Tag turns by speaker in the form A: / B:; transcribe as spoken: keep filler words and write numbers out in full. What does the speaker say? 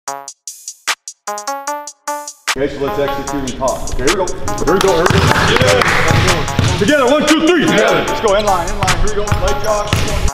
A: Okay, so let's execute and talk. Okay, here we go. Here we go, here we go. Yeah. Together, one, two, three. Together. Let's go, in line, in line. Here we go. Leg jog.